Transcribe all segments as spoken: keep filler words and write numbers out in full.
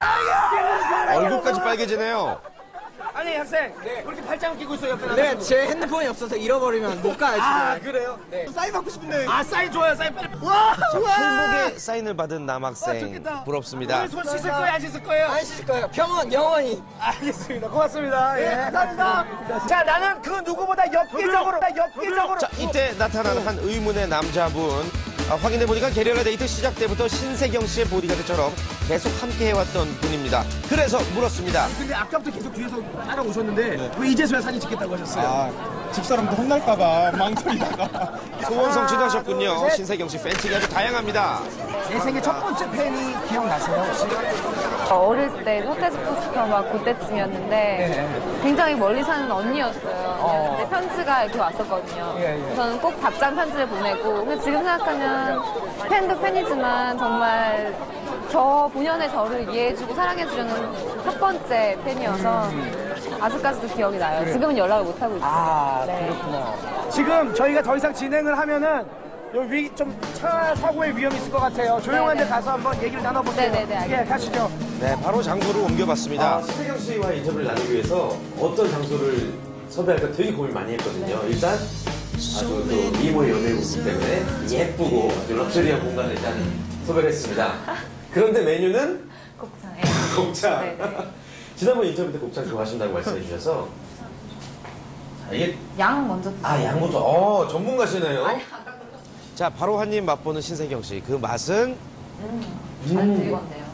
얼굴까지 빨개지네요. 아니 학생, 네. 왜 이렇게 팔짱을 끼고 있어요? 옆에 네, 제 핸드폰이 없어서 잃어버리면 못 가요. 아 그래요? 네. 사인 받고 싶은데. 아 사인 좋아요, 사인 빨리. 와, 자, 와. 팔목에 사인을 받은 남학생 부럽습니다. 오늘 손 씻을 거예요, 안 씻을 거예요? 안 씻을 거예요. 평온 영원히. 알겠습니다. 고맙습니다. 예, 감사합니다. 자, 나는 그 누구보다 엽기적으로, 엽기적으로. 자, 이때 나타난 한 의문의 남자분. 아, 확인해보니까 게릴라 데이트 시작 때부터 신세경 씨의 보디가드처럼 계속 함께 해왔던 분입니다. 그래서 물었습니다. 근데 아까부터 계속 뒤에서 따라오셨는데 네. 왜 이제서야 사진 찍겠다고 하셨어요? 아, 집사람도 혼날까봐 망설이다가. 소원 성취도 하셨군요. 신세경 씨 팬층이 아주 다양합니다. 내 생애 첫 번째 팬이 기억나세요, 혹시? 어릴 때 서태지 포스터 막 그때쯤이었는데 네. 굉장히 멀리 사는 언니였어요. 어. 근데 편지가 이렇게 왔었거든요. 예, 예. 저는 꼭 답장 편지를 보내고 근데 지금 생각하면 팬도 팬이지만 정말 저 본연의 저를 이해해주고 사랑해주려는 첫 번째 팬이어서 아직까지도 기억이 나요. 그래요? 지금은 연락을 못하고 있어요. 아, 네. 그렇구나. 지금 저희가 더 이상 진행을 하면은 여기 좀 차 사고의 위험이 있을 것 같아요. 조용한 데 네네. 가서 한번 얘기를 나눠볼게요. 네네네, 예, 알겠습니다. 가시죠. 네, 바로 장소를 옮겨봤습니다. 신세경 씨와 인터뷰를 나누기 위해서 어떤 장소를 섭외할까 되게 고민 많이 했거든요. 일단 아주 또 미모의 연예인이기 때문에 예쁘고 아주 럭셔리한 공간을 일단 섭외를 했습니다. 그런데 메뉴는 곱창. 곱창. 네네. 지난번 인터뷰 때 곱창 좋아하신다고 말씀해 주셔서 자, 이게 양 먼저 드세요. 아 양부터 어 전문가시네요. 자 바로 한 입 맛보는 신세경 씨 그 맛은 음, 안 즐거운데요.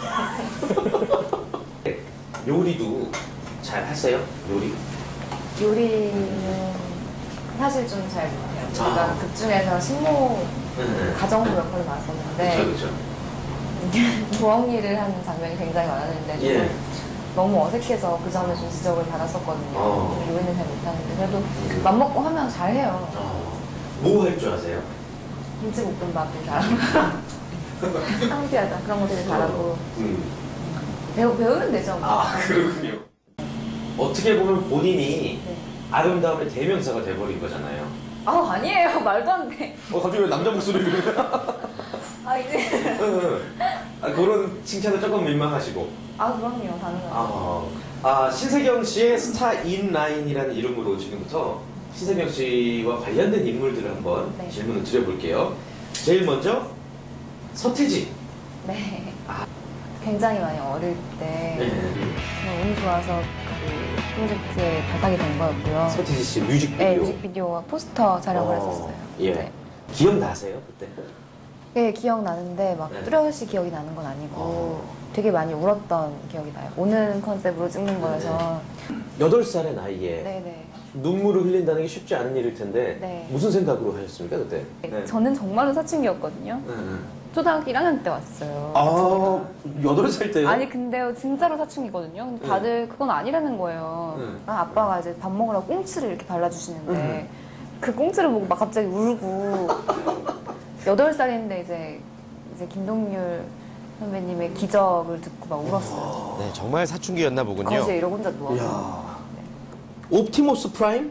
요리도 잘 하세요? 요리? 요리는 사실 좀 잘 못해요. 저희가 아. 극 중에서 식모 네. 가정부 역할을 맡았는데 그렇죠. 부엌 일을 하는 장면이 굉장히 많았는데 좀 예. 너무 어색해서 그 점에 좀 지적을 받았었거든요. 어. 요리는 잘 못하는데 그래도 맘먹고 하면 잘해요. 어, 뭐 할 줄 아세요? 김치볶음밥도 잘하고 상피하다 그런 거 되게 잘하고 음. 배우, 배우면 되죠. 뭐. 아 그렇군요. 어떻게 보면 본인이 네. 아름다움의 대명사가 돼버린 거잖아요. 아 아니에요. 말도 안 돼. 어 갑자기 왜 남자 목소리를? 아 이제 아, 그런 칭찬은 조금 민망하시고. 아 그럼요. 당연하죠. 아, 아 신세경 씨의 스타 인라인이라는 이름으로 지금부터 신세경 씨와 관련된 인물들을 한번 네. 질문을 드려볼게요. 제일 먼저 서태지. 네. 아. 굉장히 많이 어릴 때 네. 정말 운이 좋아서 그 프로젝트에 발탁이 된 거였고요. 서태지 씨 뮤직비디오. 네, 뮤직비디오와 포스터 촬영을 어, 했었어요. 예. 네. 기억나세요 그때? 네, 기억나는데 막 네. 뚜렷이 기억이 나는 건 아니고 어. 되게 많이 울었던 기억이 나요. 오는 컨셉으로 찍는 거여서. 여덟 살의 나이에 네네. 눈물을 흘린다는 게 쉽지 않은 일일 텐데 네. 무슨 생각으로 하셨습니까 그때? 네. 저는 정말로 사춘기였거든요. 네. 초등학교 일 학년 때 왔어요. 아, 여덟 살 때요? 아니 근데요 진짜로 사춘기거든요. 근데 다들 그건 아니라는 거예요. 네. 아, 아빠가 이제 밥 먹으라고 꽁치를 이렇게 발라주시는데 네. 그 꽁치를 보고 막 갑자기 울고 여덟 살인데 이제 이제 김동률 선배님의 기적을 듣고 막 울었어요. 네, 정말 사춘기였나 보군요. 거기서 이러고 혼자 누워서. 이야. 옵티머스 프라임?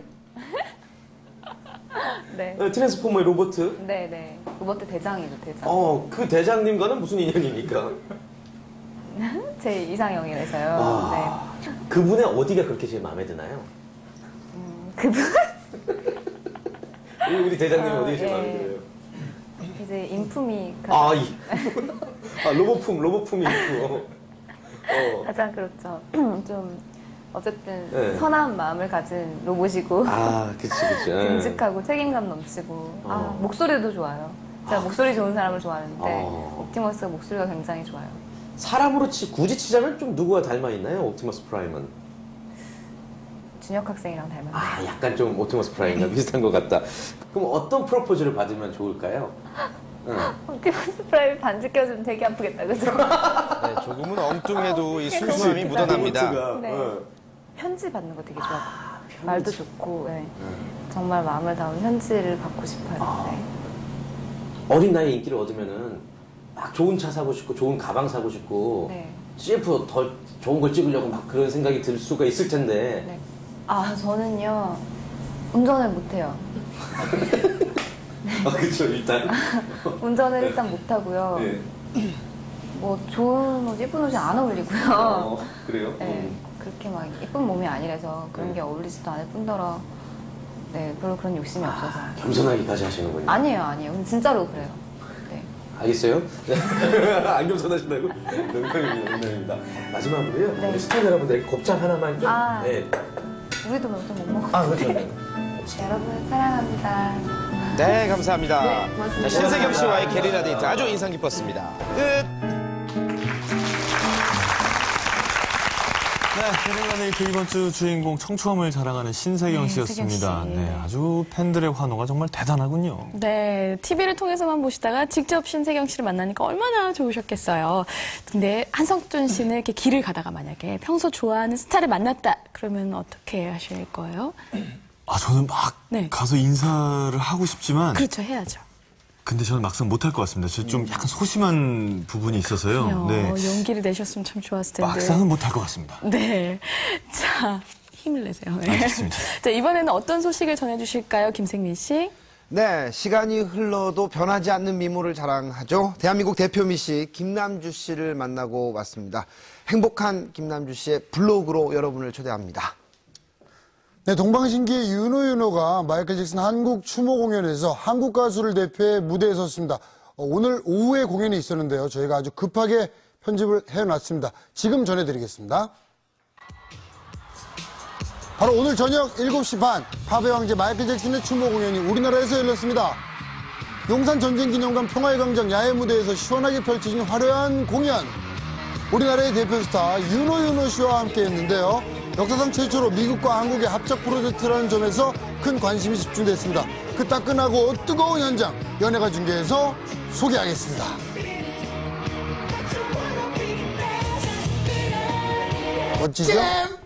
네. 네, 트랜스포머의 로버트? 네네. 로버트 대장이죠 대장. 어, 그 대장님과는 무슨 인연입니까? 제 이상형이라서요. 아, 그분의 어디가 그렇게 제일 마음에 드나요? 네. 그분 우리, 우리 대장님이 아, 어디가 제일 예. 마음에 들어요? 이제 인품이 아, 가장, 이, 아 로봇품, 로봇품이 있고. 어. 가장 그렇죠. 좀 어쨌든 네. 선한 마음을 가진 로봇이고 아, 그치, 그치. 듬직하고 책임감 넘치고 아, 어. 목소리도 좋아요. 제가 아, 목소리 좋은 사람을 좋아하는데 어. 옵티머스가 목소리가 굉장히 좋아요. 사람으로 치, 굳이 치자면 좀 누구와 닮아 있나요? 옵티머스 프라임은? 준혁 학생이랑 닮았는데 아, 약간 좀 옵티머스 프라임과 비슷한 것 같다. 그럼 어떤 프로포즈를 받으면 좋을까요? 응. 옵티머스 프라임이 반지 껴주면 되게 아프겠다 그죠? 네, 조금은 엉뚱해도 이 순수함이 묻어납니다. 네. 네. 편지 받는 거 되게 좋아요. 아, 편지. 말도 좋고 네. 응. 정말 마음을 담은 편지를 받고 싶어요. 아. 네. 어린 나이에 인기를 얻으면은 막 좋은 차 사고 싶고 좋은 가방 사고 싶고 네. 씨에프 더 좋은 걸 찍으려고 막 그런 생각이 들 수가 있을 텐데 네. 아 저는요 운전을 못해요. 아 그쵸 일단 운전을 일단 못하고요. 네. 뭐 좋은 옷, 예쁜 옷이 안 어울리고요. 어, 그래요? 네, 그렇게 막 예쁜 몸이 아니라서 그런 게 어울리지도 않을 뿐더러 네, 별로 그런 욕심이 없어서. 겸손하기까지 하시는군요. 아니에요, 아니에요. 근데 진짜로 그래요. 네. 알겠어요? 안 겸손하신다고? 농담입니다, 농담입니다. 마지막으로요, 네. 우리 시청자 여러분들에게 곱창 하나만 좀. 아. 네. 우리도 몇점 못 먹었는데. 아, 그렇죠. 여러분 사랑합니다. 네, 감사합니다. 네, 고맙습니다. 자, 신세경 씨와의 게리라 데이트 아주 인상 깊었습니다. 끝! 네, 게릴라 데이트 이번 주 주인공 청초함을 자랑하는 신세경 네, 씨였습니다. 세경 씨. 네, 아주 팬들의 환호가 정말 대단하군요. 네, 티비를 통해서만 보시다가 직접 신세경 씨를 만나니까 얼마나 좋으셨겠어요. 근데 한석준 씨는 이렇게 길을 가다가 만약에 평소 좋아하는 스타를 만났다 그러면 어떻게 하실 거예요? 아, 저는 막 네. 가서 인사를 하고 싶지만 그렇죠, 해야죠. 근데 저는 막상 못할 것 같습니다. 저 좀 약간 소심한 부분이 있어서요. 그럼요. 네, 용기를 내셨으면 참 좋았을 텐데. 막상은 못할 것 같습니다. 네. 자, 힘을 내세요. 네. 알겠습니다. 자, 이번에는 어떤 소식을 전해주실까요, 김생민 씨? 네, 시간이 흘러도 변하지 않는 미모를 자랑하죠. 대한민국 대표 미씨 김남주 씨를 만나고 왔습니다. 행복한 김남주 씨의 블로그로 여러분을 초대합니다. 네, 동방신기의 윤호 윤호가 마이클 잭슨 한국 추모 공연에서 한국 가수를 대표해 무대에 섰습니다. 어, 오늘 오후에 공연이 있었는데요. 저희가 아주 급하게 편집을 해놨습니다. 지금 전해드리겠습니다. 바로 오늘 저녁 일곱 시 반 팝의 왕제 마이클 잭슨의 추모 공연이 우리나라에서 열렸습니다. 용산 전쟁기념관 평화의 광장 야외 무대에서 시원하게 펼쳐진 화려한 공연. 우리나라의 대표 스타 윤호 윤호 씨와 함께 했는데요. 역사상 최초로 미국과 한국의 합작 프로젝트라는 점에서 큰 관심이 집중됐습니다. 그 따끈하고 뜨거운 현장 연예가 중계에서 소개하겠습니다. 멋지죠?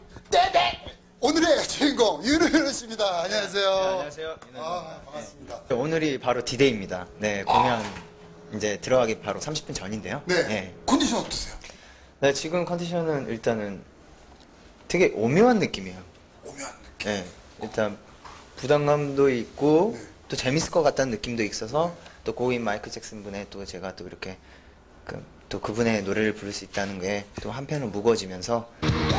오늘의 주인공 윤호 윤호 씨입니다. 안녕하세요. 안녕하세요. 아, 반갑습니다. 오늘이 바로 디데이입니다. 네, 공연 이제 들어가기 바로 삼십 분 전인데요. 네. 컨디션 어떠세요? 네, 지금 컨디션은 일단은 되게 오묘한 느낌이에요. 오묘한 느낌. 네, 일단 부담감도 있고 네. 또 재밌을 것 같다는 느낌도 있어서 또 고인 마이클 잭슨 분의 또 제가 또 이렇게 그, 또 그분의 노래를 부를 수 있다는 게 또 한편은 무거워지면서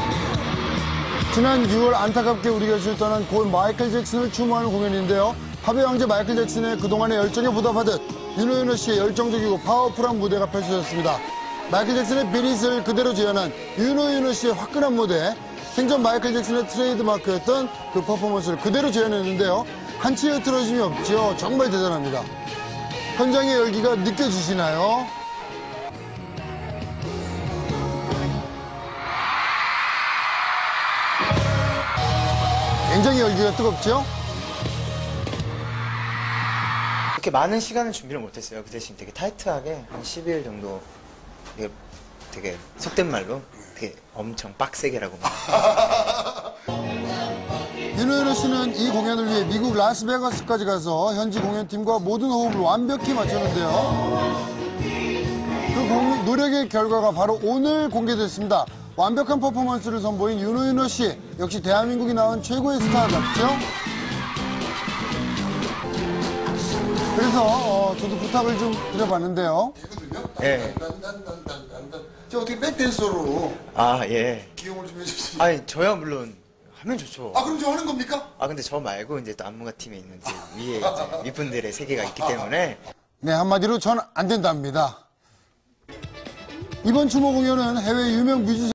지난 유월 안타깝게 우리 곁을 떠난 고인 마이클 잭슨을 추모하는 공연인데요. 팝의 왕제 마이클 잭슨의 그동안의 열정에 보답하듯 윤호 윤호 씨의 열정적이고 파워풀한 무대가 펼쳐졌습니다. 마이클 잭슨의 비릿을 그대로 재현한 윤호 윤호 씨의 화끈한 무대, 생전 마이클 잭슨의 트레이드 마크였던 그 퍼포먼스를 그대로 재현했는데요. 한치의 흐트러짐이 없죠. 정말 대단합니다. 현장의 열기가 느껴지시나요? 굉장히 열기가 뜨겁죠? 그렇게 많은 시간을 준비를 못했어요. 그 대신 되게 타이트하게 한 십일 일 정도 되게, 되게 속된 말로 되게 엄청 빡세게라고 윤호 윤호 씨는 이 공연을 위해 미국 라스베가스까지 가서 현지 공연팀과 모든 호흡을 완벽히 맞췄는데요. 그 공- 노력의 결과가 바로 오늘 공개됐습니다. 완벽한 퍼포먼스를 선보인 윤호 윤호 씨, 역시 대한민국이 낳은 최고의 스타답죠? 그래서 어, 저도 부탁을 좀 드려봤는데요. 네. 저 어떻게 백댄서로 아, 예. 기용을 좀 해주시죠. 아니, 저야 물론 하면 좋죠. 아, 그럼 저 하는 겁니까? 아, 근데 저 말고 이제 또 안무가 팀에 있는 이제 위에 이제 윗분들의 세계가 있기 때문에 네, 한마디로 전 안 된답니다. 이번 추모 공연은 해외 유명 뮤지션